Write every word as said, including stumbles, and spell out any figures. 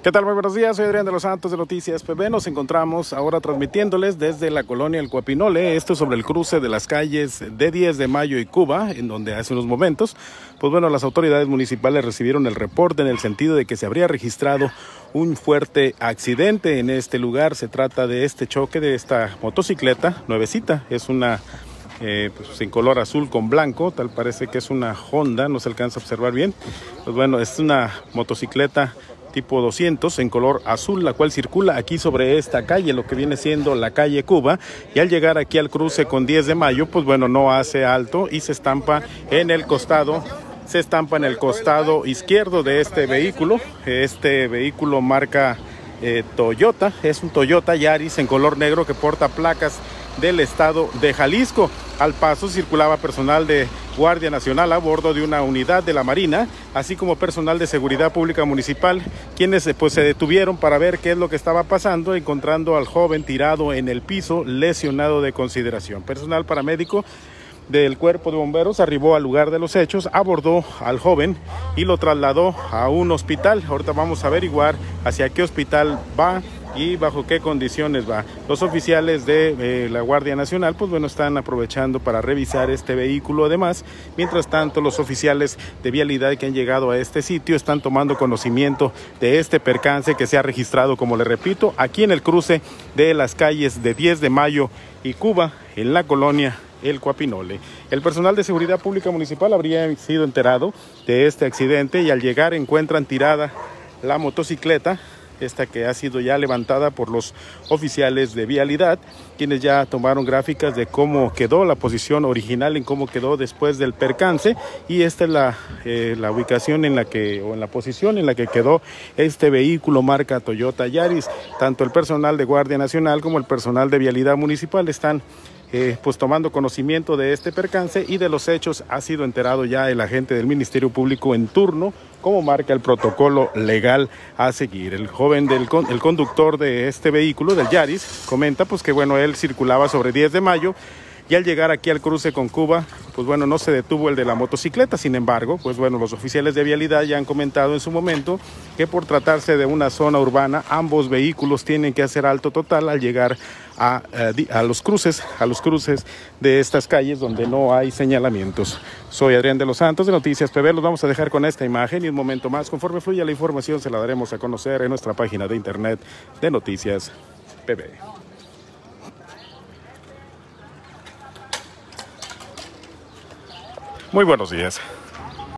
¿Qué tal? Muy buenos días, soy Adrián de los Santos de Noticias P B. Nos encontramos ahora transmitiéndoles desde la colonia El Cuapinole, esto sobre el cruce de las calles de diez de mayo y Cuba, en donde hace unos momentos, pues bueno, las autoridades municipales recibieron el reporte en el sentido de que se habría registrado un fuerte accidente en este lugar. Se trata de este choque de esta motocicleta nuevecita, es una Eh, pues en color azul con blanco, tal parece que es una Honda, no se alcanza a observar bien. Pues bueno, es una motocicleta tipo doscientos en color azul, la cual circula aquí sobre esta calle, lo que viene siendo la calle Cuba, y al llegar aquí al cruce con diez de mayo, pues bueno, no hace alto y se estampa en el costado, se estampa en el costado izquierdo de este vehículo. Este vehículo marca eh, Toyota, es un Toyota Yaris en color negro que porta placas del estado de Jalisco. Al paso circulaba personal de Guardia Nacional a bordo de una unidad de la Marina, así como personal de Seguridad Pública Municipal, quienes pues se detuvieron para ver qué es lo que estaba pasando, encontrando al joven tirado en el piso, lesionado de consideración. Personal paramédico del Cuerpo de Bomberos arribó al lugar de los hechos, abordó al joven y lo trasladó a un hospital. Ahorita vamos a averiguar hacia qué hospital va y bajo qué condiciones va. Los oficiales de eh, la Guardia Nacional, pues bueno, están aprovechando para revisar este vehículo. Además, mientras tanto, los oficiales de vialidad que han llegado a este sitio están tomando conocimiento de este percance que se ha registrado, como le repito, aquí en el cruce de las calles de diez de mayo y Cuba, en la colonia El Cuapinole. El personal de Seguridad Pública Municipal habría sido enterado de este accidente y al llegar encuentran tirada la motocicleta, esta que ha sido ya levantada por los oficiales de vialidad, quienes ya tomaron gráficas de cómo quedó la posición original, en cómo quedó después del percance, y esta es la, eh, la ubicación en la que, o en la posición en la que quedó este vehículo marca Toyota Yaris. Tanto el personal de Guardia Nacional como el personal de vialidad municipal están Eh, pues tomando conocimiento de este percance, y de los hechos ha sido enterado ya el agente del Ministerio Público en turno, como marca el protocolo legal a seguir. El joven del el conductor de este vehículo, del Yaris, comenta pues que bueno, él circulaba sobre diez de mayo y al llegar aquí al cruce con Cuba, pues bueno, no se detuvo el de la motocicleta. Sin embargo, pues bueno, los oficiales de vialidad ya han comentado en su momento que por tratarse de una zona urbana, ambos vehículos tienen que hacer alto total al llegar a, a, a los cruces, a los cruces de estas calles donde no hay señalamientos. Soy Adrián de los Santos de Noticias P B. Los vamos a dejar con esta imagen y un momento más, conforme fluya la información, se la daremos a conocer en nuestra página de internet de Noticias P B. Muy buenos días.